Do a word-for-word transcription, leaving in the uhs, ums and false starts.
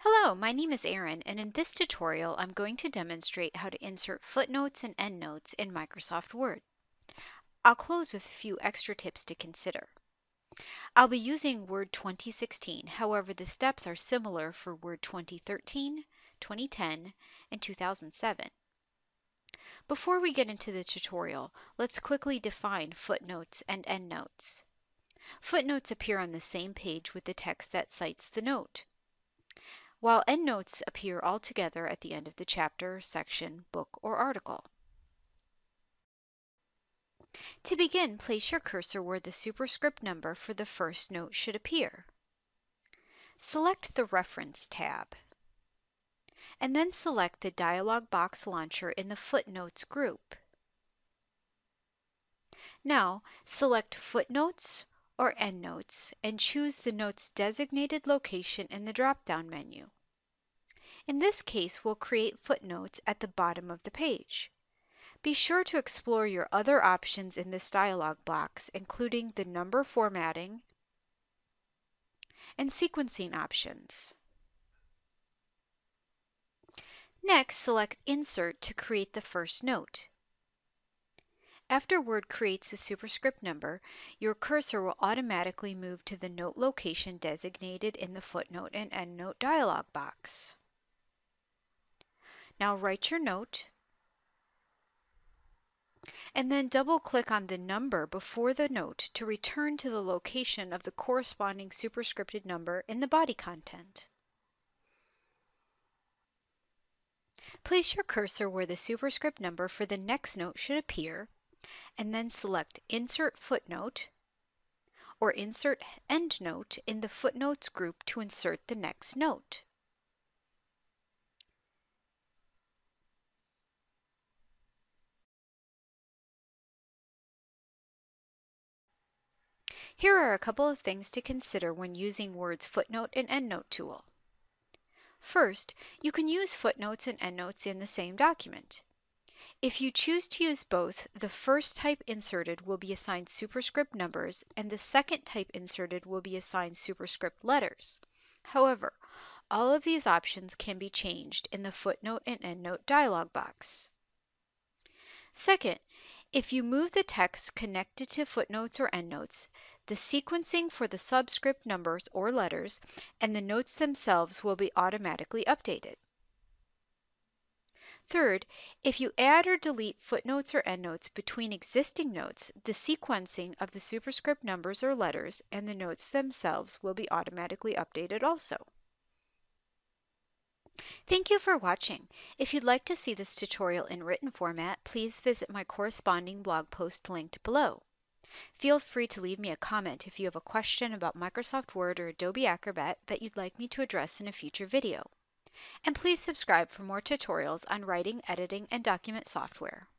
Hello, my name is Erin, and in this tutorial I'm going to demonstrate how to insert footnotes and endnotes in Microsoft Word. I'll close with a few extra tips to consider. I'll be using Word twenty sixteen, however the steps are similar for Word twenty thirteen, twenty ten, and two thousand seven. Before we get into the tutorial, let's quickly define footnotes and endnotes. Footnotes appear on the same page with the text that cites the note, while endnotes appear all together at the end of the chapter, section, book, or article. To begin, place your cursor where the superscript number for the first note should appear. Select the Reference tab, and then select the dialog box launcher in the Footnotes group. Now, select Footnotes or Endnotes and choose the note's designated location in the drop-down menu. In this case, we'll create footnotes at the bottom of the page. Be sure to explore your other options in this dialog box, including the number formatting and sequencing options. Next, select Insert to create the first note. After Word creates a superscript number, your cursor will automatically move to the note location designated in the Footnote and Endnote dialog box. Now write your note, and then double-click on the number before the note to return to the location of the corresponding superscripted number in the body content. Place your cursor where the superscript number for the next note should appear, and then select Insert Footnote or Insert Endnote in the Footnotes group to insert the next note. Here are a couple of things to consider when using Word's Footnote and Endnote tool. First, you can use footnotes and endnotes in the same document. If you choose to use both, the first type inserted will be assigned superscript numbers and the second type inserted will be assigned superscript letters. However, all of these options can be changed in the Footnote and Endnote dialog box. Second, if you move the text connected to footnotes or endnotes, the sequencing for the subscript numbers or letters and the notes themselves will be automatically updated. Third, if you add or delete footnotes or endnotes between existing notes, the sequencing of the superscript numbers or letters and the notes themselves will be automatically updated also. Thank you for watching. If you'd like to see this tutorial in written format, please visit my corresponding blog post linked below. Feel free to leave me a comment if you have a question about Microsoft Word or Adobe Acrobat that you'd like me to address in a future video. And please subscribe for more tutorials on writing, editing, and document software.